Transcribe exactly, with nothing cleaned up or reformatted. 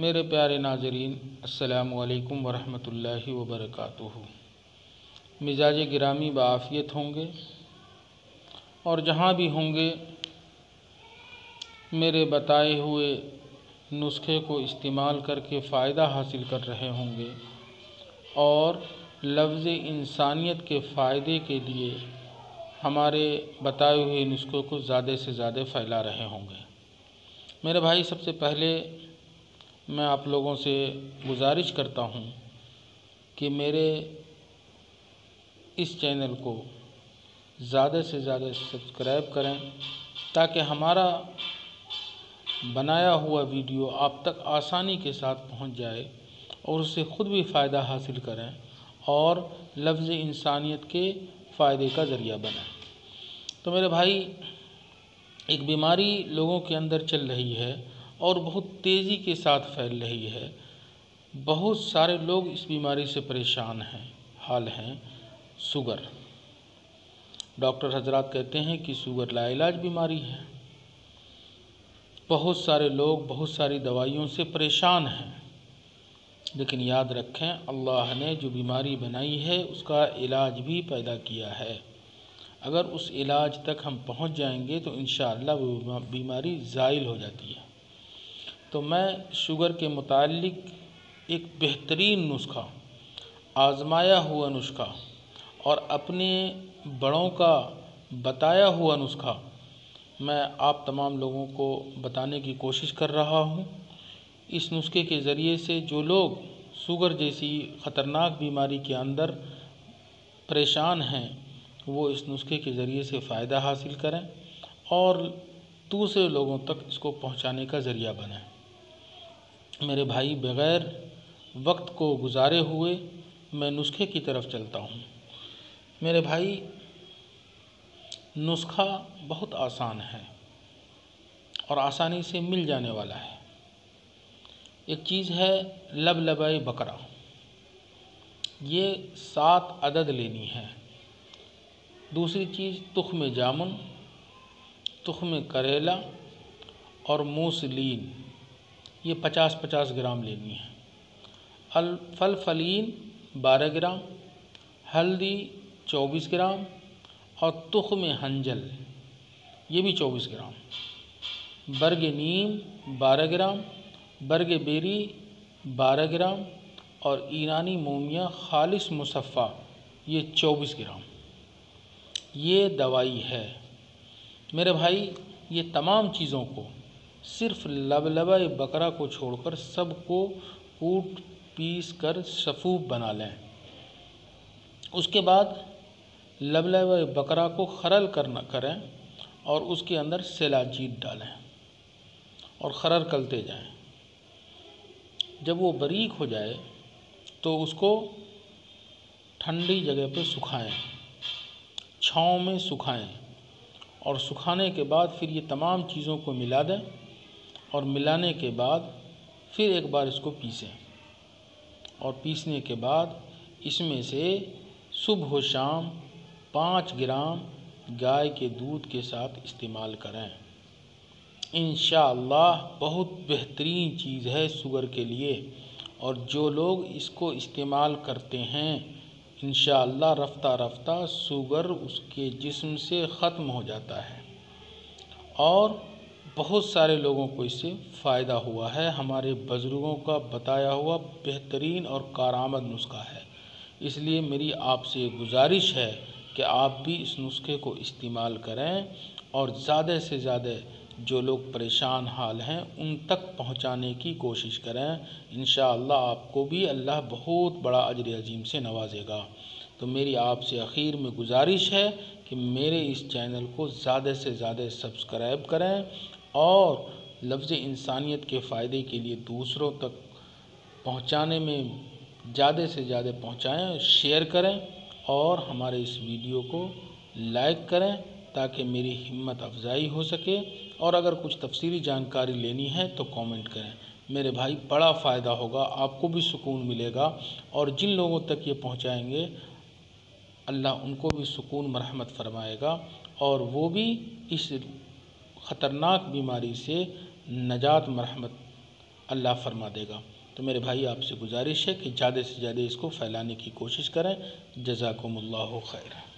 मेरे प्यारे नाज़रीन, अस्सलामु अलैकुम वरहमतुल्लाहि वबरकातुहू। मिजाज गिरामी बाआफ़ियत होंगे और जहाँ भी होंगे मेरे बताए हुए नुस्खे को इस्तेमाल करके फ़ायदा हासिल कर रहे होंगे और लफ्ज़ इंसानियत के फ़ायदे के लिए हमारे बताए हुए नुस्खों को ज़्यादा से ज़्यादा फैला रहे होंगे। मेरे भाई, सबसे पहले मैं आप लोगों से गुजारिश करता हूँ कि मेरे इस चैनल को ज़्यादा से ज़्यादा सब्सक्राइब करें ताकि हमारा बनाया हुआ वीडियो आप तक आसानी के साथ पहुंच जाए और उससे ख़ुद भी फ़ायदा हासिल करें और लफ्ज़ इंसानियत के फ़ायदे का ज़रिया बने। तो मेरे भाई, एक बीमारी लोगों के अंदर चल रही है और बहुत तेज़ी के साथ फैल रही है। बहुत सारे लोग इस बीमारी से परेशान हैं। हाल हैं शुगर। डॉक्टर हजरात कहते हैं कि शुगर लाइलाज बीमारी है। बहुत सारे लोग बहुत सारी दवाइयों से परेशान हैं, लेकिन याद रखें, अल्लाह ने जो बीमारी बनाई है उसका इलाज भी पैदा किया है। अगर उस इलाज तक हम पहुंच जाएंगे तो इंशाअल्लाह वो बीमारी ज़ाइल हो जाती है। तो मैं शुगर के मुताल्लिक एक बेहतरीन नुस्खा, आज़माया हुआ नुस्खा और अपने बड़ों का बताया हुआ नुस्खा मैं आप तमाम लोगों को बताने की कोशिश कर रहा हूँ। इस नुस्खे के ज़रिए से जो लोग शुगर जैसी ख़तरनाक बीमारी के अंदर परेशान हैं वो इस नुस्खे के ज़रिए से फ़ायदा हासिल करें और दूसरे लोगों तक इसको पहुंचाने का ज़रिया बने। मेरे भाई, बग़ैर वक्त को गुजारे हुए मैं नुस्खे की तरफ चलता हूँ। मेरे भाई, नुस्खा बहुत आसान है और आसानी से मिल जाने वाला है। एक चीज़ है लबलबाए बकरा, ये सात अदद लेनी है। दूसरी चीज़ तुख्म जामुन, तुख्म करेला और मूसलीन, ये पचास पचास ग्राम लेनी है। अल फल फलीन बारह ग्राम, हल्दी चौबीस ग्राम और तुख्म हंजल, ये भी चौबीस ग्राम। बर्ग नीम बारह ग्राम, बर्ग बेरी बारह ग्राम और ईरानी मोमिया खालिस मुसफ़ा, ये चौबीस ग्राम। ये दवाई है। मेरे भाई, ये तमाम चीज़ों को सिर्फ़ लबलबाए बकरा को छोड़कर सबको कूट पीस कर सफ़ूफ बना लें। उसके बाद लबलबाए बकरा को खरल करना करें और उसके अंदर सेलाजीत डालें और खरल करते जाएं। जब वो बारीक हो जाए तो उसको ठंडी जगह पे सुखाएं, छाँव में सुखाएं और सुखाने के बाद फिर ये तमाम चीज़ों को मिला दें और मिलाने के बाद फिर एक बार इसको पीसें और पीसने के बाद इसमें से सुबह शाम पाँच ग्राम गाय के दूध के साथ इस्तेमाल करें। इंशाअल्लाह बहुत बेहतरीन चीज़ है शुगर के लिए और जो लोग इसको इस्तेमाल करते हैं इंशाअल्लाह रफ्ता रफ्ता शुगर उसके जिस्म से ख़त्म हो जाता है और बहुत सारे लोगों को इससे फ़ायदा हुआ है। हमारे बुज़ुर्गों का बताया हुआ बेहतरीन और कारआमद नुस्खा है। इसलिए मेरी आपसे गुजारिश है कि आप भी इस नुस्खे को इस्तेमाल करें और ज़्यादा से ज़्यादा जो लोग परेशान हाल हैं उन तक पहुंचाने की कोशिश करें। इंशाअल्लाह आपको भी अल्लाह बहुत बड़ा अजर अजीम से नवाजेगा। तो मेरी आपसे आखिर में गुजारिश है कि मेरे इस चैनल को ज़्यादा से ज़्यादा सब्सक्राइब करें और लफ्ज़ इंसानियत के फ़ायदे के लिए दूसरों तक पहुंचाने में ज़्यादा से ज़्यादा पहुंचाएं, शेयर करें और हमारे इस वीडियो को लाइक करें ताकि मेरी हिम्मत अफजाई हो सके। और अगर कुछ तफसीली जानकारी लेनी है तो कमेंट करें। मेरे भाई, बड़ा फ़ायदा होगा, आपको भी सुकून मिलेगा और जिन लोगों तक ये पहुंचाएंगे अल्लाह उनको भी सुकून मरहमत फरमाएगा और वो भी इस ख़तरनाक बीमारी से नजात मरहमत अल्लाह फरमा देगा। तो मेरे भाई आपसे गुजारिश है कि ज़्यादा से ज़्यादा इसको फैलाने की कोशिश करें। जज़ाकुमुल्लाहु खैर।